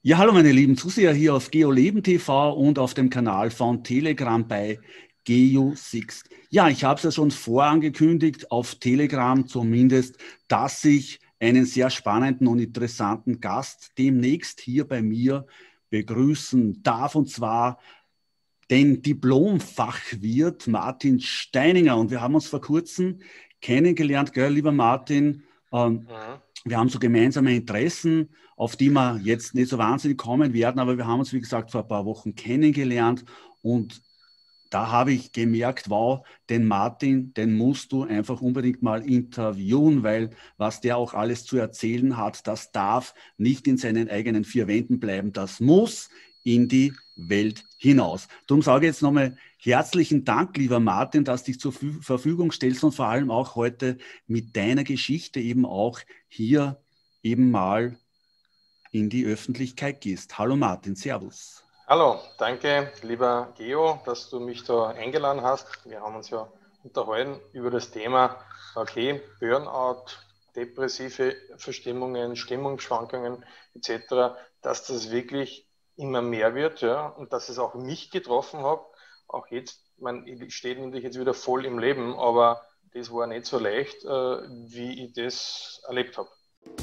Ja, hallo meine lieben Zuseher hier auf GeoLeben TV und auf dem Kanal von Telegram bei GeoSixt. Ja, ich habe es ja schon vorangekündigt, auf Telegram zumindest, dass ich einen sehr spannenden und interessanten Gast demnächst hier bei mir begrüßen darf, und zwar den Diplom-Fachwirt Martin Steininger. Und wir haben uns vor kurzem kennengelernt, gell, lieber Martin. Mhm. Wir haben so gemeinsame Interessen, auf die wir jetzt nicht so wahnsinnig kommen werden, aber wir haben uns, wie gesagt, vor ein paar Wochen kennengelernt, und da habe ich gemerkt, wow, den Martin, den musst du einfach unbedingt mal interviewen, weil was der auch alles zu erzählen hat, das darf nicht in seinen eigenen vier Wänden bleiben, das muss in die Welt hinaus. Darum sage ich jetzt nochmal herzlichen Dank, lieber Martin, dass du dich zur Verfügung stellst und vor allem auch heute mit deiner Geschichte eben auch hier eben mal in die Öffentlichkeit gehst. Hallo Martin, Servus. Hallo, danke, lieber Geo, dass du mich da eingeladen hast. Wir haben uns ja unterhalten über das Thema, okay, Burnout, depressive Verstimmungen, Stimmungsschwankungen etc., dass das wirklich immer mehr wird, ja, und dass es auch mich getroffen hat. Auch jetzt, ich stehe natürlich jetzt wieder voll im Leben, aber das war nicht so leicht, wie ich das erlebt habe.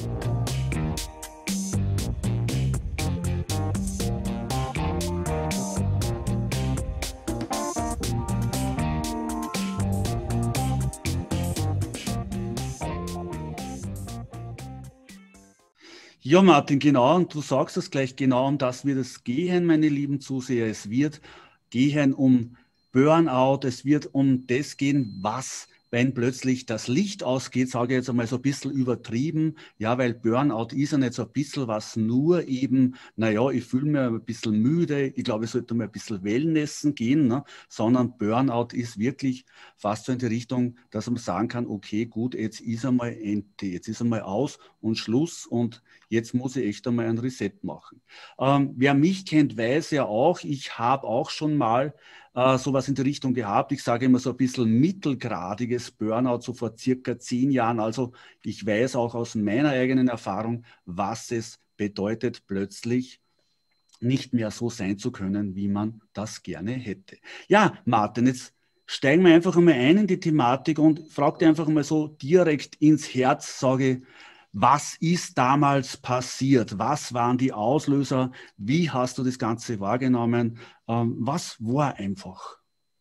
Ja, Martin, genau, und du sagst es gleich, genau um das wird es gehen, meine lieben Zuseher. Es wird gehen um Burnout, es wird um das gehen, was, wenn plötzlich das Licht ausgeht, sage ich jetzt einmal so ein bisschen übertrieben, ja, weil Burnout ist ja nicht so ein bisschen was nur eben, naja, ich fühle mich ein bisschen müde, ich glaube, ich sollte mal ein bisschen Wellnessen gehen, ne? Sondern Burnout ist wirklich fast so in die Richtung, dass man sagen kann, okay, gut, jetzt ist einmal Ende, jetzt ist einmal aus und Schluss, und jetzt muss ich echt einmal ein Reset machen. Wer mich kennt, weiß ja auch, ich habe auch schon mal sowas in die Richtung gehabt. Ich sage immer so ein bisschen mittelgradiges Burnout, so vor circa 10 Jahren. Also ich weiß auch aus meiner eigenen Erfahrung, was es bedeutet, plötzlich nicht mehr so sein zu können, wie man das gerne hätte. Ja, Martin, jetzt steigen wir einfach einmal ein in die Thematik und frag dir einfach mal so direkt ins Herz, sage, was ist damals passiert? Was waren die Auslöser? Wie hast du das Ganze wahrgenommen? Was war einfach?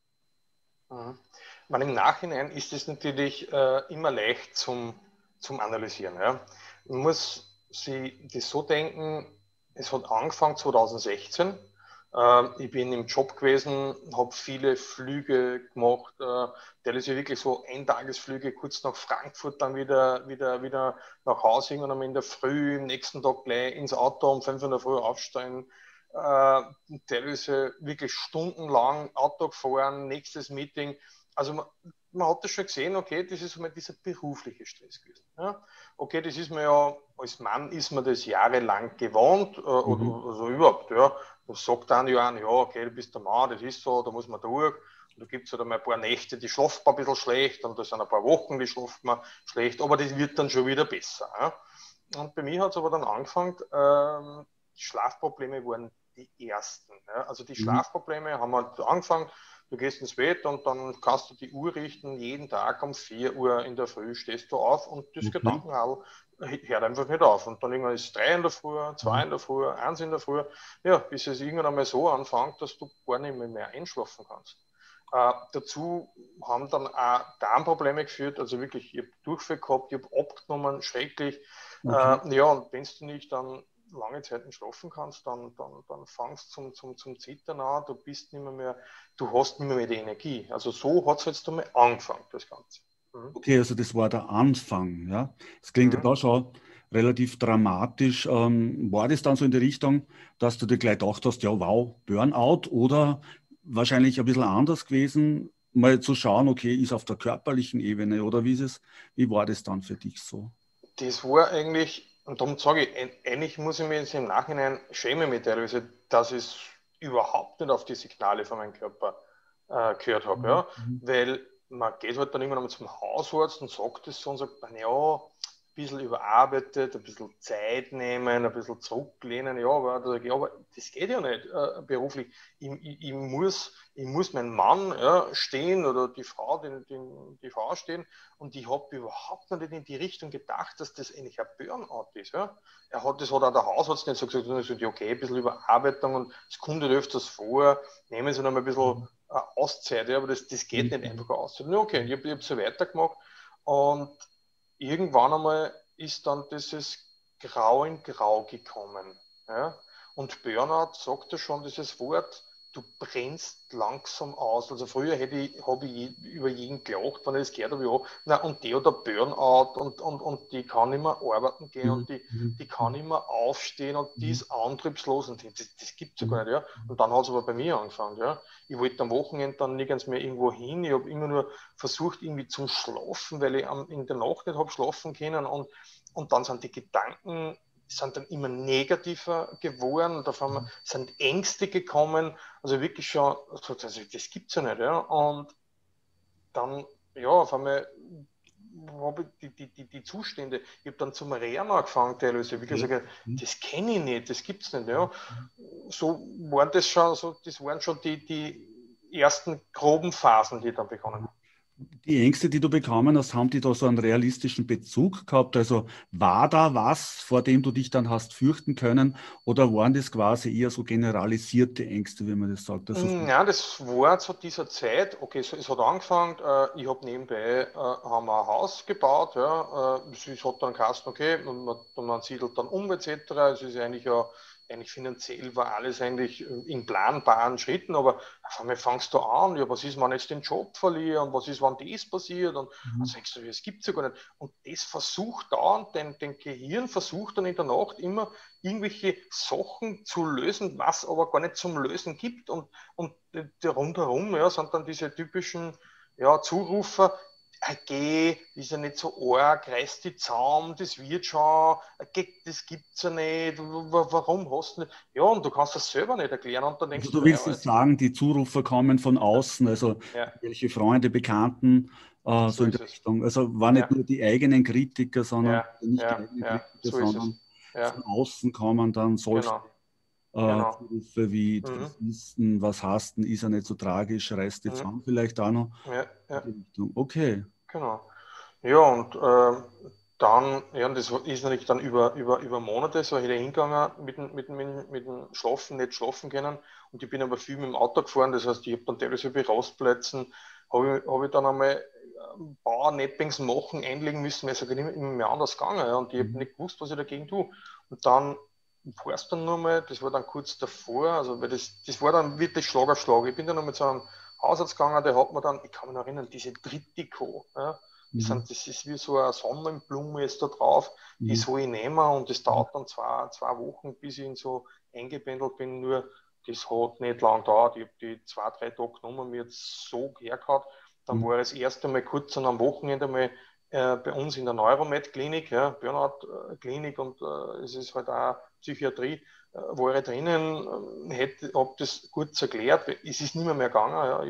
Mhm. Man, im Nachhinein ist es natürlich immer leicht zum Analysieren. Ja. Man muss sich das so denken, es hat angefangen 2016. Ich bin im Job gewesen, habe viele Flüge gemacht, teilweise wirklich so Eintagesflüge, kurz nach Frankfurt, dann wieder nach Hause und dann in der Früh, im nächsten Tag gleich ins Auto um 5 in der Früh aufstehen, teilweise wirklich stundenlang Auto gefahren, nächstes Meeting. Also man hat das schon gesehen, okay, das ist mal dieser berufliche Stress gewesen. Ja? Okay, das ist man ja, als Mann ist man das jahrelang gewohnt, Mhm. oder also überhaupt, ja. Das sagt dann ja, ja, okay, du bist der Mann, das ist so, da muss man durch. Und da gibt es halt einmal ein paar Nächte, die schlaft man ein bisschen schlecht, und da sind ein paar Wochen, die schlaft man schlecht, aber das wird dann schon wieder besser. Ja? Und bei mir hat es aber dann angefangen, die Schlafprobleme waren die ersten. Ja? Also die Mhm. Schlafprobleme haben halt angefangen, du gehst ins Bett und dann kannst du die Uhr richten, jeden Tag um 4 Uhr in der Früh stehst du auf, und das Okay. Gedankenhall hört einfach nicht auf. Und dann irgendwann ist es 3 in der Früh, 2 Mhm. in der Früh, 1 in der Früh, ja, bis es irgendwann einmal so anfängt, dass du gar nicht mehr einschlafen kannst. Dazu haben dann auch Darmprobleme geführt, also wirklich, ich habe Durchfall gehabt, ich habe abgenommen, schrecklich. Okay. Ja, und wenn du nicht dann lange Zeit nicht schlafen kannst, dann fangst du zum Zittern an, du bist nicht mehr, du hast nicht mehr die Energie. Also so hat es jetzt einmal angefangen, das Ganze. Mhm. Okay, also das war der Anfang, ja. Das klingt ja Mhm. da schon relativ dramatisch. War das dann so in die Richtung, dass du dir gleich gedacht hast, ja, wow, Burnout, oder wahrscheinlich ein bisschen anders gewesen, mal zu schauen, okay, ist auf der körperlichen Ebene, oder wie war das dann für dich so? Das war eigentlich, und darum sage ich, eigentlich muss ich mir jetzt im Nachhinein schämen mit teilweise, dass ich überhaupt nicht auf die Signale von meinem Körper gehört habe. Mhm. Ja? Mhm. Weil man geht halt dann irgendwann mal zum Hausarzt und sagt das so und sagt, man, ja, bisschen überarbeitet, ein bisschen Zeit nehmen, ein bisschen zurücklehnen. Ja, aber das geht ja nicht beruflich. Ich muss meinen Mann stehen oder die Frau, die Frau stehen, und ich habe überhaupt nicht in die Richtung gedacht, dass das eigentlich ein Burnout ist. Ja. Das hat auch der Hausarzt nicht so gesagt, sondern gesagt, ja, okay, ein bisschen Überarbeitung, und es kommt halt öfters vor, nehmen Sie noch mal ein bisschen Auszeit, ja, aber das geht nicht einfach aus. Ja, okay, ich habe so weitergemacht, und irgendwann einmal ist dann dieses Grau in Grau gekommen. Ja? Und Burnout sagt ja schon dieses Wort, du brennst langsam aus. Also früher habe ich über jeden gelacht, wenn ich das gehört habe, ja, na, und der hat ein Burnout, und die kann nicht mehr arbeiten gehen, und die kann nicht mehr aufstehen, und die ist antriebslos, und das gibt es ja gar nicht. Ja? Und dann hat es aber bei mir angefangen. Ja? Ich wollte am Wochenende dann nirgends mehr irgendwo hin. Ich habe immer nur versucht, irgendwie zum Schlafen, weil ich in der Nacht nicht habe schlafen können, und dann sind die Gedanken sind dann immer negativer geworden, da sind Ängste gekommen, also wirklich schon, also das gibt es ja nicht. Ja? Und dann, ja, auf einmal habe ich die Zustände, ich habe dann zum Rehren angefangen, teilweise, wirklich gesagt, das kenne ich nicht, das gibt es nicht. Ja? So waren das schon, das waren schon die ersten groben Phasen, die dann begonnen haben. Die Ängste, die du bekommen hast, haben die da so einen realistischen Bezug gehabt? Also war da was, vor dem du dich dann hast fürchten können, oder waren das quasi eher so generalisierte Ängste, wie man das sagt? Also ja, das war zu dieser Zeit, okay, es hat angefangen, ich habe nebenbei haben wir ein Haus gebaut, ja, es hat dann geheißen, okay, man siedelt dann um etc. Es ist eigentlich finanziell war alles eigentlich in planbaren Schritten, aber auf einmal fangst du an, ja, was ist, wenn ich jetzt den Job verliere, und was ist, wenn das passiert, und dann denkst du, das gibt es ja gar nicht. Und das versucht dann, dein Gehirn versucht dann in der Nacht immer irgendwelche Sachen zu lösen, was aber gar nicht zum Lösen gibt, und rundherum sind dann diese typischen Zurufer, geh, ist ja nicht so arg, reiß die zusammen, das wird schon, das gibt's ja nicht, warum hast du nicht? Ja, und du kannst das selber nicht erklären, und dann denkst du du, willst jetzt sagen, die Zurufe kommen von außen, also welche Freunde, Bekannten, so in der Richtung. Also war nicht nur die eigenen Kritiker, sondern nicht die eigenen Kritiker, sondern von außen kommen dann solche Zurufe wie, was ist denn, was hast denn, ist ja nicht so tragisch, reißt die zusammen vielleicht auch noch. Okay. Genau. Ja, und dann, und das ist natürlich dann über Monate so hingegangen mit dem Schlafen, nicht schlafen können. Und ich bin aber viel mit dem Auto gefahren, das heißt, ich habe dann teilweise bei Rastplätzen, habe ich dann einmal ein paar Nappings machen, einlegen müssen, weil es halt immer mehr anders gegangen. Ja, und ich habe nicht gewusst, was ich dagegen tue. Und dann war es dann nochmal, das war dann kurz davor, also weil das war dann wirklich Schlag auf Schlag. Ich bin dann nochmal zu einem Hausarzt gegangen, der hat mir dann, ich kann mich noch erinnern, diese Trittico, das ist wie so eine Sonnenblume jetzt da drauf, die soll ich nehmen, und das dauert dann zwei Wochen, bis ich ihn so eingependelt bin, nur das hat nicht lang gedauert. Ich habe die 2-3 Tage genommen, mir jetzt so hergehauen. Dann war ich das erste Mal kurz am Wochenende mal bei uns in der Neuromed-Klinik, Burnout-Klinik, und es ist halt auch Psychiatrie, war ich drinnen, habe das kurz erklärt, es ist nicht mehr gegangen. Ja.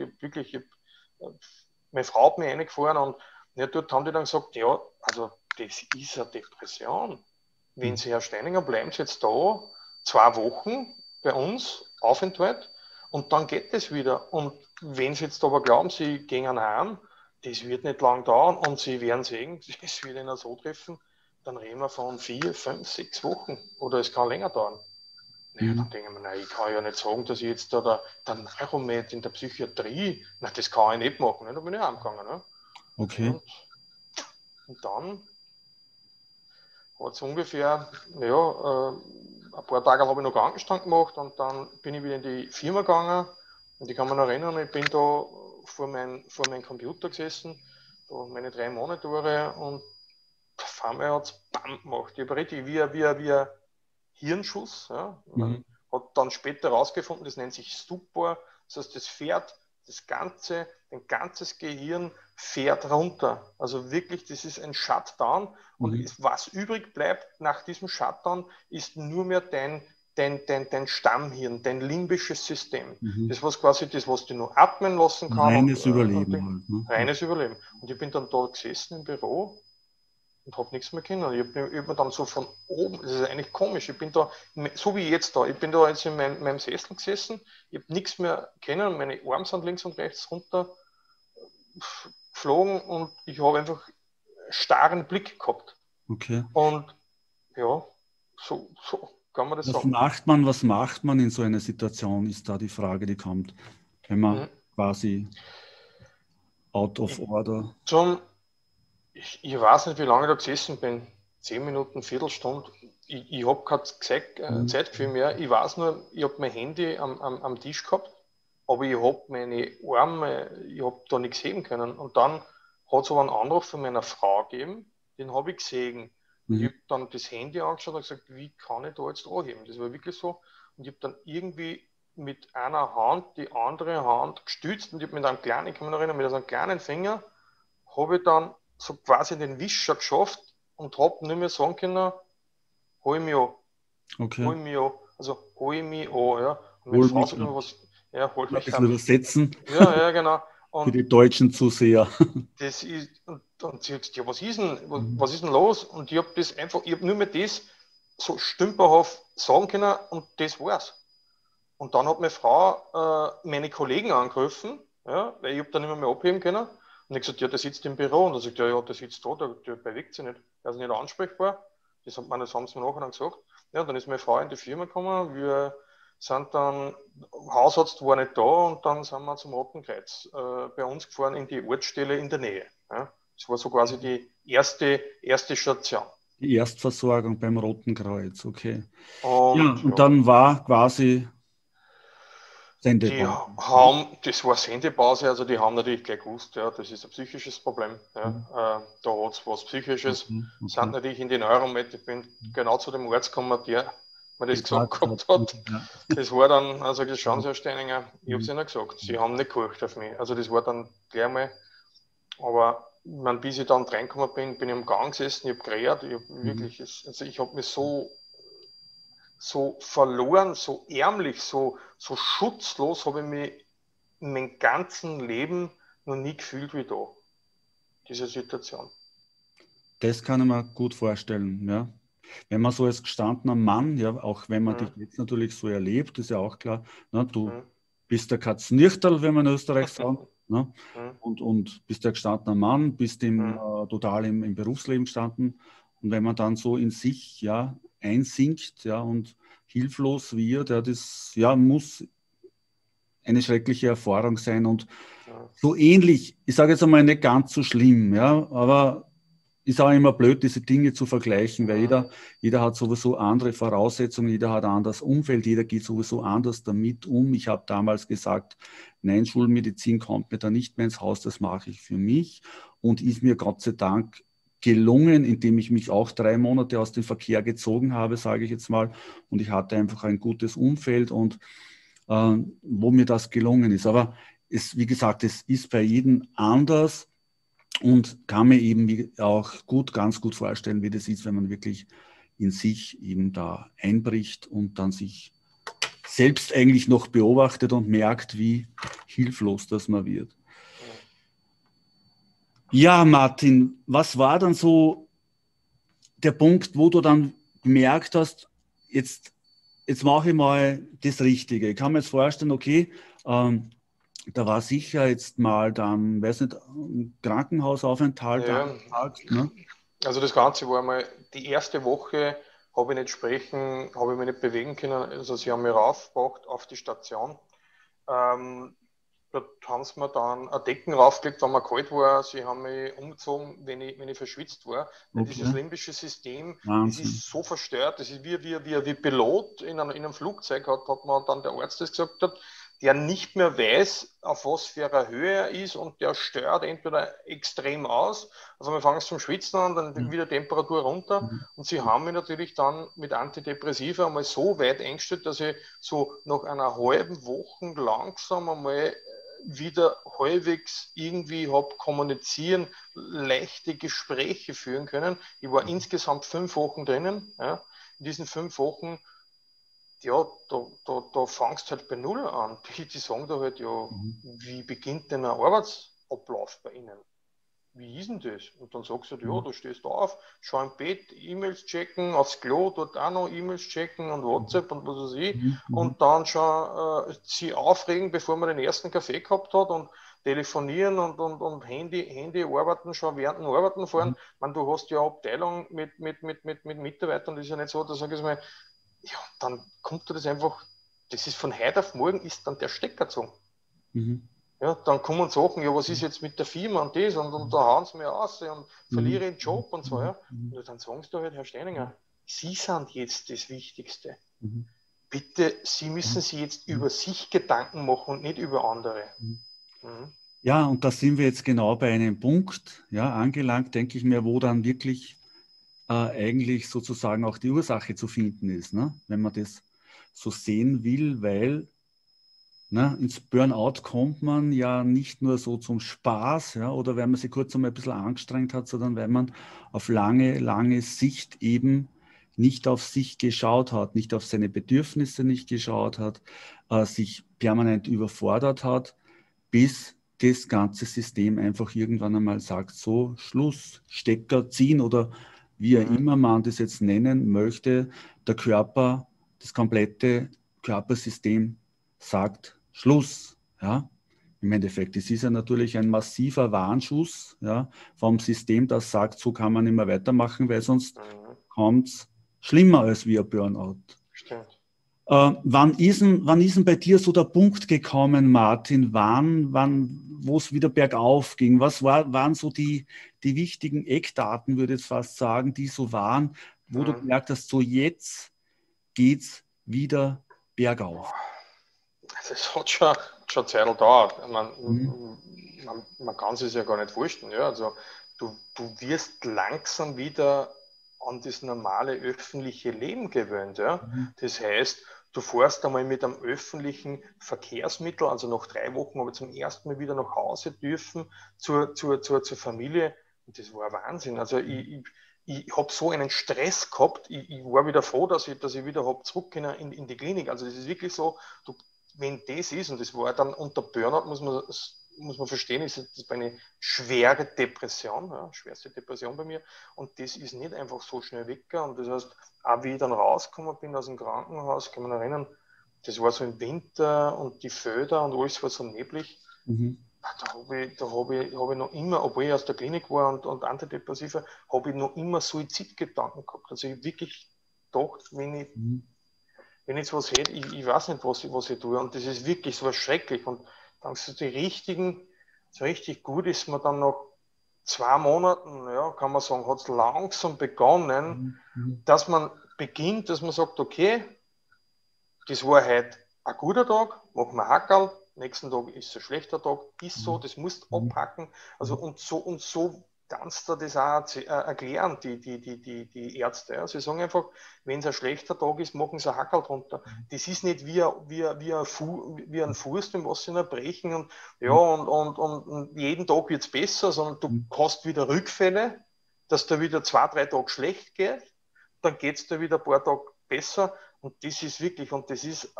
Meine Frau hat mich reingefahren, und dort haben die dann gesagt, ja, also das ist eine Depression. Wenn Sie, Herr Steininger, bleiben Sie jetzt da 2 Wochen bei uns, Aufenthalt, und dann geht es wieder. Und wenn Sie jetzt aber glauben, Sie gehen heim, das wird nicht lang dauern, und Sie werden sehen, es wird Ihnen so treffen, dann reden wir von 4, 5, 6 Wochen, oder es kann länger dauern. Naja, dann denken wir, ich kann ja nicht sagen, dass ich jetzt da der Neuromed in der Psychiatrie, das kann ich nicht machen, ne? Da bin ich heimgegangen. Ne? Okay. Und dann hat es ungefähr, ein paar Tage habe ich noch Krankenstand gemacht, und dann bin ich wieder in die Firma gegangen, und ich kann mich noch erinnern, ich bin da vor meinem Computer gesessen, da meine 3 Monitore, und auf einmal hat es BAM gemacht. Ich habe richtig wie ein Hirnschuss. Ja. Man hat dann später herausgefunden, das nennt sich Stupor, das heißt, das fährt dein ganzes Gehirn fährt runter. Also wirklich, das ist ein Shutdown, und was übrig bleibt nach diesem Shutdown, ist nur mehr dein Stammhirn, dein limbisches System. Das was quasi das, was du nur atmen lassen kann. Reines Überleben. Reines Überleben. Und ich bin dann da gesessen im Büro, und habe nichts mehr können. Ich hab mir dann so von oben, das ist eigentlich komisch, ich bin da, so wie jetzt da, ich bin da jetzt in meinem Sessel gesessen, ich habe nichts mehr können, meine Arme sind links und rechts runter geflogen und ich habe einfach starren Blick gehabt. Okay. Und ja, so kann man das sagen. Was macht man in so einer Situation, ist da die Frage, die kommt, wenn man quasi out of order. Ich weiß nicht, wie lange ich da gesessen bin. 10 Minuten, Viertelstunde. Ich habe kein Zeitgefühl mehr. Ich weiß nur, ich habe mein Handy am Tisch gehabt, aber ich habe meine Arme, ich habe da nichts heben können. Und dann hat es aber einen Anruf von meiner Frau gegeben, den habe ich gesehen. Und ich habe dann das Handy angeschaut und gesagt, wie kann ich da jetzt anheben? Das war wirklich so. Und ich habe dann irgendwie mit einer Hand die andere Hand gestützt und ich habe mit einem kleinen, ich kann mich noch erinnern, mit einem kleinen Finger habe ich dann so quasi den Wischer geschafft und habe nicht mehr sagen können, hol mich an. Okay. Hol mich an. Also hol mich an, ja. Und meine Frau sagt immer was, ja, hol mich ein bisschen übersetzen. Ja, genau. Und für die deutschen Zuseher. Das ist, und sie hat gesagt, ja, was ist denn los? Und ich habe ich habe nur mehr das so stümperhaft sagen können und das war's. Und dann hat meine Frau meine Kollegen angerufen, ja, weil ich habe dann nicht mehr abheben können. Und ich gesagt, ja, der sitzt im Büro. Und er sagt, ja, der sitzt da, der bewegt sich nicht. Der ist nicht ansprechbar. Das haben sie mir nachher dann gesagt. Ja, dann ist meine Frau in die Firma gekommen. Wir sind dann, Hausarzt war nicht da und dann sind wir zum Roten Kreuz bei uns gefahren in die Ortsstelle in der Nähe. Ja. Das war so quasi die erste Station. Die Erstversorgung beim Roten Kreuz, okay. Und dann war quasi Sendepause. Das war Sendepause, also die haben natürlich gleich gewusst, ja, das ist ein psychisches Problem. Ja. Da hat es was Psychisches. Sind natürlich in die Neuromed, ich bin genau zu dem Arzt gekommen, der mir das gesagt gehabt hat. Das war dann, also das schauen Sie, Herr Steininger, ich habe es Ihnen gesagt, Sie haben nicht geguckt auf mich. Also das war dann gleich mal, aber bis ich dann reingekommen bin, bin ich am Gang gesessen, ich habe geredet, ich habe mich so verloren, so ärmlich, so schutzlos habe ich mich in meinem ganzen Leben noch nie gefühlt wie da. Diese Situation. Das kann ich mir gut vorstellen, ja. Wenn man so als gestandener Mann, ja, auch wenn man dich jetzt natürlich so erlebt, ist ja auch klar, ne, du bist der Katznirchterl, wenn man in Österreich sagt, ne, und bist der gestandener Mann, bist total im Berufsleben gestanden. Und wenn man dann so in sich einsinkt und hilflos wird, das muss eine schreckliche Erfahrung sein. Und so ähnlich, ich sage jetzt einmal nicht ganz so schlimm, aber ist auch immer blöd, diese Dinge zu vergleichen, weil jeder hat sowieso andere Voraussetzungen, jeder hat ein anderes Umfeld, jeder geht sowieso anders damit um. Ich habe damals gesagt, nein, Schulmedizin kommt mir da nicht mehr ins Haus, das mache ich für mich und ist mir Gott sei Dank gelungen, indem ich mich auch 3 Monate aus dem Verkehr gezogen habe, sage ich jetzt mal, und ich hatte einfach ein gutes Umfeld und wo mir das gelungen ist. Aber wie gesagt, es ist bei jedem anders. Und kann mir eben auch ganz gut vorstellen, wie das ist, wenn man wirklich in sich eben da einbricht und dann sich selbst eigentlich noch beobachtet und merkt, wie hilflos das man wird. Ja, Martin, was war dann so der Punkt, wo du dann gemerkt hast, jetzt mache ich mal das Richtige. Ich kann mir jetzt vorstellen, okay, da war sicher jetzt mal dann, weiß nicht, ein Krankenhausaufenthalt. Ja, ne? Also das Ganze war mal, die erste Woche habe ich mich nicht bewegen können. Also sie haben mich raufgebracht auf die Station. Dort haben sie mir dann ein Decken raufgelegt, wenn mir kalt war. Sie haben mich umgezogen, wenn ich verschwitzt war. Okay. Dieses limbische System, das ist so verstört. Das ist wie Pilot in einem Flugzeug, hat man dann der Arzt das gesagt hat, der nicht mehr weiß, auf was für einer Höhe er ist und der stört entweder extrem aus, also wir fangen zum Schwitzen an, dann wieder Temperatur runter und sie haben mich natürlich dann mit Antidepressiva einmal so weit eingestellt, dass ich so nach einer halben Woche langsam einmal wieder halbwegs irgendwie habe kommunizieren, leichte Gespräche führen können. Ich war insgesamt 5 Wochen drinnen. Ja. In diesen 5 Wochen da fangst du halt bei Null an. Die sagen da halt, wie beginnt denn ein Arbeitsablauf bei Ihnen? wie ist denn das? Und dann sagst du, ja, du stehst auf, schau im Bett, E-Mails checken, aufs Klo, dort auch noch E-Mails checken und WhatsApp und was weiß ich. Und dann schon sie aufregen, bevor man den ersten Kaffee gehabt hat und telefonieren und Handy arbeiten, schon während dem Arbeiten fahren. Ich meine, du hast ja eine Abteilung mit Mitarbeitern, das ist ja nicht so, da sage ich mal, ja, dann kommt dir das einfach, das ist von heute auf morgen, ist dann der Stecker gezogen. Ja, dann kommen Sachen, ja, was ist jetzt mit der Firma und das und da hauen sie mir aus und verliere den Job und so. Ja. Und dann sagen sie da halt, Herr Steininger, Sie sind jetzt das Wichtigste. Bitte, Sie müssen sich jetzt über sich Gedanken machen und nicht über andere. Ja, und da sind wir jetzt genau bei einem Punkt, ja, angelangt, denke ich mir, wo dann wirklich eigentlich sozusagen auch die Ursache zu finden ist, ne? Wenn man das so sehen will, weil ins Burnout kommt man ja nicht nur so zum Spaß, ja, oder weil man sich kurz einmal ein bisschen angestrengt hat, sondern weil man auf lange, lange Sicht eben nicht auf sich geschaut hat, nicht auf seine Bedürfnisse nicht geschaut hat, sich permanent überfordert hat, bis das ganze System einfach irgendwann einmal sagt, so, Schluss, Stecker ziehen oder wie immer man das jetzt nennen möchte, der Körper, das komplette Körpersystem sagt Schluss. Ja? Im Endeffekt, es ist ja natürlich ein massiver Warnschuss, ja, vom System, das sagt, so kann man nicht mehr weitermachen, weil sonst kommt es schlimmer als wie ein Burnout. Stimmt. Wann ist denn bei dir so der Punkt gekommen, Martin, wo es wieder bergauf ging? Was waren so die wichtigen Eckdaten, würde ich jetzt fast sagen, die so waren, wo du gemerkt hast, so jetzt geht's wieder bergauf? Also es hat schon Zeit gedauert. Man kann es ja gar nicht vorstellen. Ja? Also du wirst langsam wieder an das normale öffentliche Leben gewöhnt. Ja? Das heißt, du fährst einmal mit einem öffentlichen Verkehrsmittel, also nach 3 Wochen habe ich zum ersten Mal wieder nach Hause dürfen zur Familie. Und das war Wahnsinn. Also ich habe so einen Stress gehabt, ich war wieder froh, dass ich wieder habe zurück in die Klinik. Also das ist wirklich so, wenn das ist, und das war dann unter Burnout, muss man verstehen, ist das eine schwere Depression, ja, schwerste Depression bei mir, und das ist nicht einfach so schnell weg. Und das heißt, auch wie ich dann rausgekommen bin aus dem Krankenhaus, kann man erinnern, das war so im Winter und die Felder und alles war so neblig. Da habe ich noch immer, obwohl ich aus der Klinik war und Antidepressiva, habe ich noch immer Suizidgedanken gehabt. Also ich wirklich gedacht, wenn ich jetzt was hätte, ich weiß nicht, was ich tue. Und das ist wirklich so schrecklich. Und dann so richtig gut ist man dann nach 2 Monaten, ja, kann man sagen, hat es langsam begonnen, dass man beginnt, dass man sagt, okay, das war heute ein guter Tag, machen wir Hackerl, nächsten Tag ist ein schlechter Tag, ist so, das musst du abpacken. Also und so kannst du das auch erklären, die Ärzte. Ja. Sie sagen einfach, wenn es ein schlechter Tag ist, machen sie ein Hackerl drunter. Das ist nicht wie ein Fuß, den was sie noch brechen und jeden Tag wird es besser, sondern du hast wieder Rückfälle, dass da wieder 2, 3 Tage schlecht geht, dann geht es da wieder ein paar Tage besser. Und das ist wirklich, und das ist,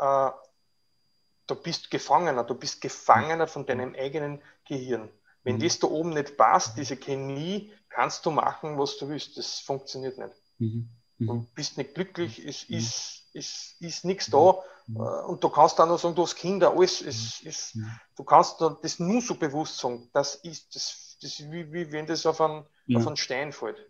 du bist Gefangener von deinem eigenen Gehirn. Wenn das da oben nicht passt, diese Chemie, kannst du machen, was du willst. Das funktioniert nicht. Du bist nicht glücklich, es ist nichts da. Und du kannst auch noch sagen, du hast Kinder, alles, du kannst das nur so bewusst sagen, das ist wie wenn das auf einen Stein fällt.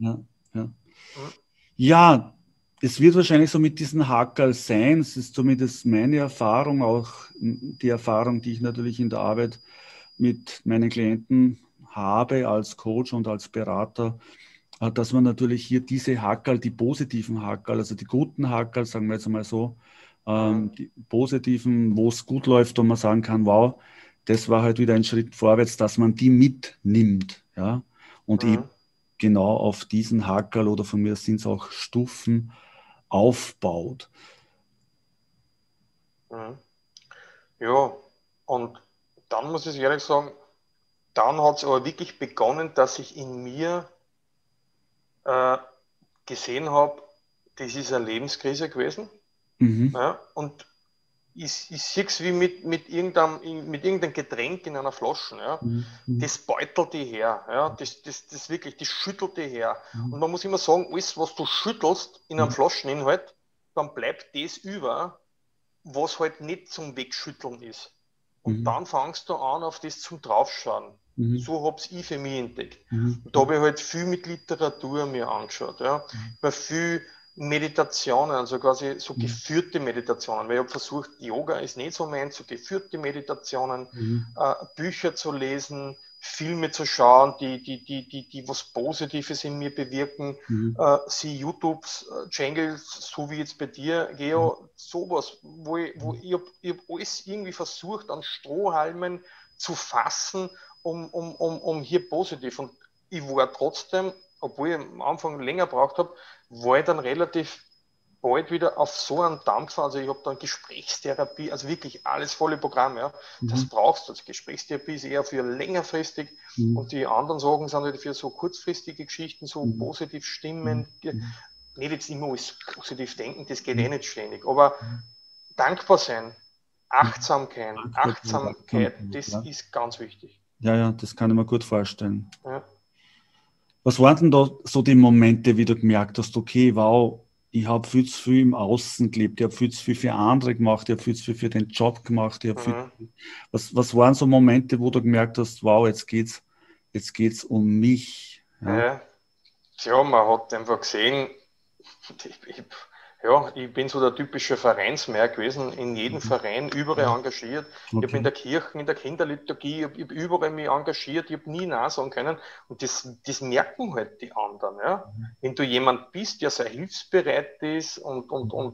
Ja, es wird wahrscheinlich so mit diesen Hackerl sein. Es ist zumindest meine Erfahrung, auch die Erfahrung, die ich natürlich in der Arbeit mit meinen Klienten habe als Coach und als Berater, dass man natürlich hier diese Hackerl, die positiven Hackerl, also die guten Hackerl, sagen wir jetzt einmal so, die positiven, wo es gut läuft und man sagen kann, wow, das war halt wieder ein Schritt vorwärts, dass man die mitnimmt, ja, und eben genau auf diesen Hackerl oder von mir sind es auch Stufen aufbaut. Ja, und dann muss ich ehrlich sagen, dann hat es aber wirklich begonnen, dass ich in mir gesehen habe, das ist eine Lebenskrise gewesen. Ja, und ich sehe es wie mit irgendeinem Getränk in einer Flasche. Ja. Das beutelt die her. Ja. Das wirklich, das schüttelt die her. Und man muss immer sagen, alles, was du schüttelst in einem Flascheninhalt, dann bleibt das über, was halt nicht zum Wegschütteln ist. Und dann fangst du an, auf das zum Draufschauen. So habe ich für mich entdeckt. Und da habe ich halt viel mit Literatur mir angeschaut. Ja. Bei viel Meditationen, also quasi so geführte Meditationen, weil ich habe versucht, Yoga ist nicht so meins, so geführte Meditationen, Bücher zu lesen, Filme zu schauen, die was Positives in mir bewirken, sie YouTube-Channels, so wie jetzt bei dir, Geo, sowas, wo ich hab alles irgendwie versucht, an Strohhalmen zu fassen, um hier positiv. Und ich war trotzdem, obwohl ich am Anfang länger gebraucht habe, war ich dann relativ bald wieder auf so einen Dampfer. Also ich habe dann Gesprächstherapie, also wirklich alles volle Programm. Ja. Das brauchst du. Also Gesprächstherapie ist eher für längerfristig und die anderen Sachen sind halt für so kurzfristige Geschichten, so positiv stimmen. Nicht jetzt immer alles positiv denken, das geht eh nicht ständig. Aber dankbar sein, Achtsamkeit, das ist ganz wichtig. Ja, das kann ich mir gut vorstellen. Ja. Was waren denn da so die Momente, wie du gemerkt hast, okay, wow, ich habe viel zu viel im Außen gelebt, ich habe viel zu viel für andere gemacht, ich habe viel zu viel für den Job gemacht. Was waren so Momente, wo du gemerkt hast, wow, jetzt geht's um mich? Ja, man hat einfach gesehen, ich bin so der typische Vereinsmeier gewesen, in jedem Verein, überall engagiert. Okay. Ich habe in der Kirche, in der Kinderliturgie, ich habe überall mich engagiert, ich habe nie Nein sagen können. Und das merken halt die anderen. Ja? Wenn du jemand bist, der sehr hilfsbereit ist und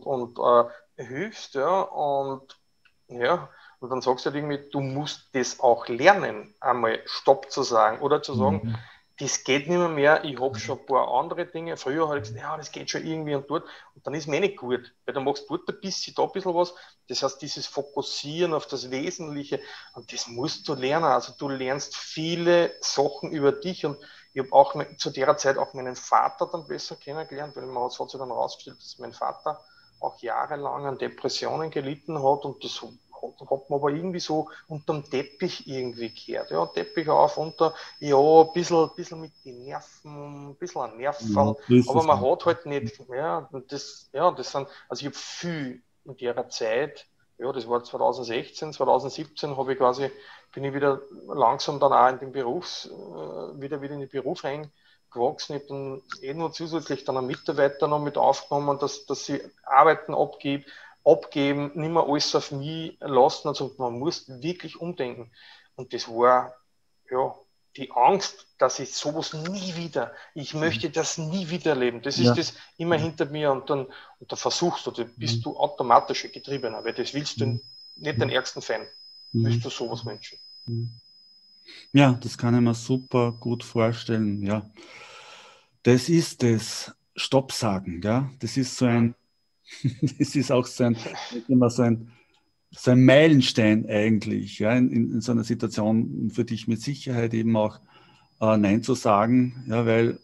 hilfst, und dann sagst du halt irgendwie, du musst das auch lernen, einmal Stopp zu sagen oder zu sagen, das geht nicht mehr, ich habe schon ein paar andere Dinge. Früher habe ich gesagt, ja, das geht schon irgendwie und dort. Und dann ist mir nicht gut, weil dann machst du dort ein bisschen, da ein bisschen was. Das heißt, dieses Fokussieren auf das Wesentliche, und das musst du lernen. Also du lernst viele Sachen über dich. Und ich habe auch zu der Zeit auch meinen Vater dann besser kennengelernt, weil es hat sich dann herausgestellt, dass mein Vater auch jahrelang an Depressionen gelitten hat, und das hat man aber irgendwie so unterm Teppich irgendwie gehört. Ja, Teppich auf, unter, ein bisschen mit den Nerven, ein bisschen ein Nervfall, aber man hat halt nicht, das sind, also ich habe viel in der Zeit, das war 2016, 2017, bin ich wieder langsam dann auch in den wieder in den Beruf reingewachsen. Ich habe dann nur zusätzlich dann einen Mitarbeiter noch mit aufgenommen, dass sie Arbeiten abgeben, nicht mehr alles auf mich lassen. Also man muss wirklich umdenken. Und das war die Angst, dass ich sowas ich möchte das nie wieder erleben. Das ist das immer hinter mir, und da versuchst du, bist du automatisch getriebener, weil das willst du nicht den ärgsten Fan. Willst du sowas wünschen? Ja, das kann ich mir super gut vorstellen. Ja, das ist das Stopp sagen. Ja? Das ist so ein das ist auch so ein Meilenstein eigentlich, ja, in so einer Situation für dich mit Sicherheit eben auch Nein zu sagen, ja, weil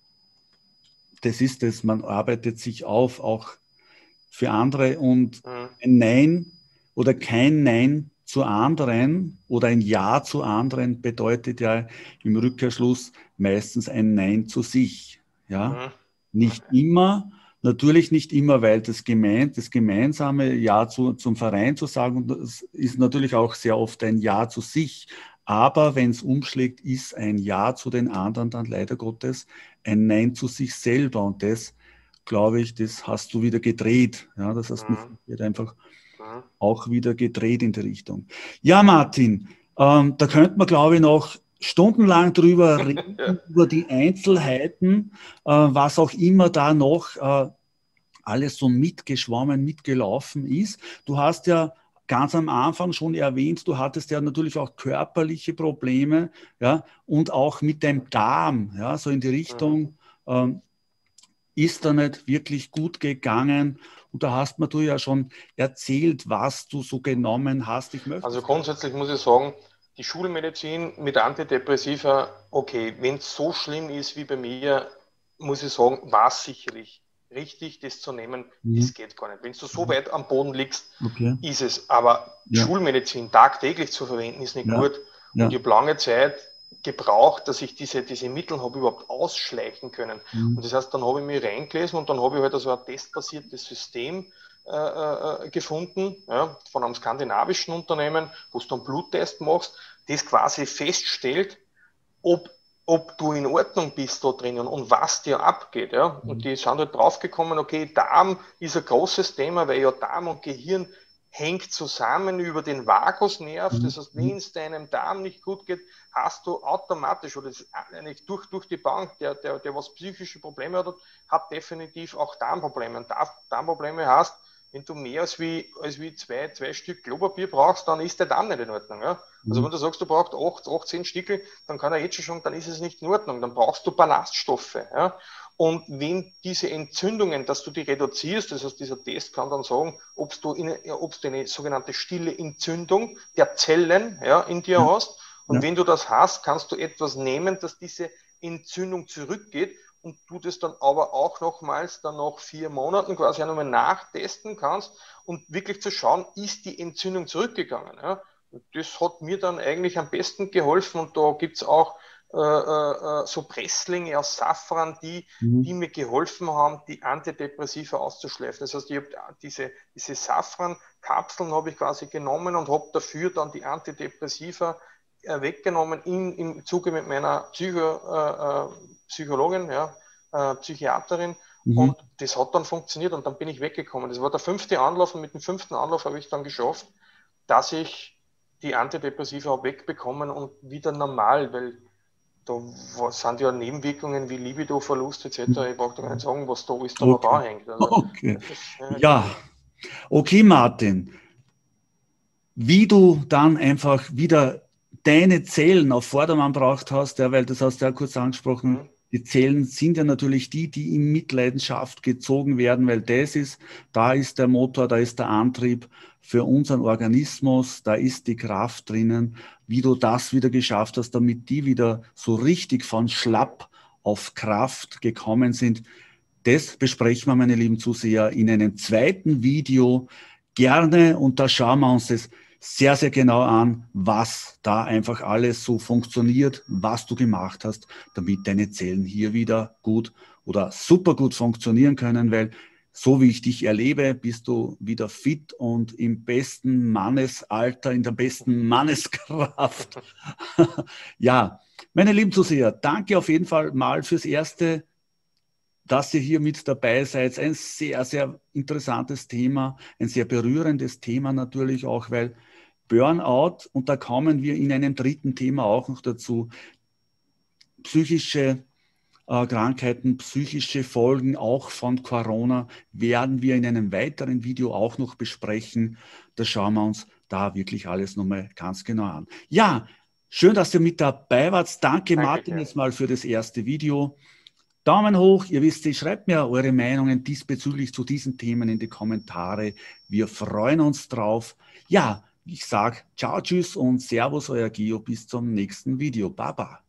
das ist es, man arbeitet sich auf, auch für andere, und ein Nein oder kein Nein zu anderen oder ein Ja zu anderen bedeutet ja im Rückkehrschluss meistens ein Nein zu sich, ja, nicht immer. Natürlich nicht immer, weil das gemeinsame Ja zum Verein zu sagen, das ist natürlich auch sehr oft ein Ja zu sich. Aber wenn es umschlägt, ist ein Ja zu den anderen dann leider Gottes ein Nein zu sich selber. Und das, glaube ich, das hast du wieder gedreht. Ja, das hast du einfach auch wieder gedreht in die Richtung. Ja, Martin, da könnte man, glaube ich, noch stundenlang drüber reden, über die Einzelheiten, was auch immer da noch alles so mitgeschwommen, mitgelaufen ist. Du hast ja ganz am Anfang schon erwähnt, du hattest ja natürlich auch körperliche Probleme, ja, und auch mit dem Darm, ja, so in die Richtung, ist da nicht wirklich gut gegangen. Und da hast du ja schon erzählt, was du so genommen hast. Also grundsätzlich muss ich sagen, die Schulmedizin mit Antidepressiva, okay, wenn es so schlimm ist wie bei mir, muss ich sagen, war es sicherlich richtig, das zu nehmen, das geht gar nicht. Wenn du so weit am Boden liegst, ist es. Aber Schulmedizin tagtäglich zu verwenden, ist nicht gut. Und ich habe lange Zeit gebraucht, dass ich diese Mittel habe überhaupt ausschleichen können. Und das heißt, dann habe ich mich reingelesen und dann habe ich halt so ein testbasiertes System gefunden, von einem skandinavischen Unternehmen, wo du dann Bluttest machst, das quasi feststellt, ob du in Ordnung bist da drinnen und was dir abgeht. Ja? Und die sind halt draufgekommen, okay, Darm ist ein großes Thema, weil ja Darm und Gehirn hängt zusammen über den Vagusnerv. Das heißt, wenn es deinem Darm nicht gut geht, hast du automatisch, oder das eigentlich durch die Bank, der was psychische Probleme hat definitiv auch Darmprobleme. Und Darmprobleme heißt, wenn du mehr als wie zwei Stück Klopapier brauchst, dann ist der Darm nicht in Ordnung. Ja? Also wenn du sagst, du brauchst 10 Stückel, dann kann er jetzt schon, dann ist es nicht in Ordnung. Dann brauchst du Ballaststoffe. Ja? Und wenn diese Entzündungen, dass du die reduzierst, das heißt, dieser Test kann dann sagen, ob du eine sogenannte stille Entzündung der Zellen in dir hast. Und wenn du das hast, kannst du etwas nehmen, dass diese Entzündung zurückgeht. Und du das dann aber auch nochmals dann nach 4 Monaten quasi nochmal nachtesten kannst und wirklich zu schauen, ist die Entzündung zurückgegangen. Ja? Und das hat mir dann eigentlich am besten geholfen und da gibt es auch so Presslinge aus Safran, die mir geholfen haben, die Antidepressiva auszuschleifen. Das heißt, ich habe diese Safran-Kapseln habe ich quasi genommen und habe dafür dann die Antidepressiva weggenommen im Zuge mit meiner Psychologin, Psychiaterin, und das hat dann funktioniert und dann bin ich weggekommen. Das war der 5. Anlauf und mit dem 5. Anlauf habe ich dann geschafft, dass ich die Antidepressiva habe wegbekommen und wieder normal, weil da sind ja Nebenwirkungen wie Libido-Verlust etc. Ich brauche da gar nicht sagen, was da alles da noch anhängt. Also, okay, Martin. Wie du dann einfach wieder deine Zellen auf Vordermann gebracht hast, weil das hast du ja kurz angesprochen, die Zellen sind ja natürlich die in Mitleidenschaft gezogen werden, weil da ist der Motor, da ist der Antrieb für unseren Organismus, da ist die Kraft drinnen, wie du das wieder geschafft hast, damit die wieder so richtig von schlapp auf Kraft gekommen sind. Das besprechen wir, meine lieben Zuseher, in einem zweiten Video gerne, und da schauen wir uns das sehr, sehr genau an, was da einfach alles so funktioniert, was du gemacht hast, damit deine Zellen hier wieder gut oder super gut funktionieren können, weil so wie ich dich erlebe, bist du wieder fit und im besten Mannesalter, in der besten Manneskraft. Ja, meine lieben Zuseher, danke auf jeden Fall mal fürs Erste, dass ihr hier mit dabei seid. Ein sehr, sehr interessantes Thema, ein sehr berührendes Thema natürlich auch, weil Burnout, und da kommen wir in einem dritten Thema auch noch dazu, psychische Krankheiten, psychische Folgen auch von Corona werden wir in einem weiteren Video auch noch besprechen. Da schauen wir uns da wirklich alles nochmal ganz genau an. Ja, schön, dass ihr mit dabei wart. Danke Martin jetzt mal für das erste Video. Daumen hoch, ihr wisst, schreibt mir eure Meinungen diesbezüglich zu diesen Themen in die Kommentare. Wir freuen uns drauf. Ja, ich sage ciao, tschüss und servus, euer Gio, bis zum nächsten Video. Baba.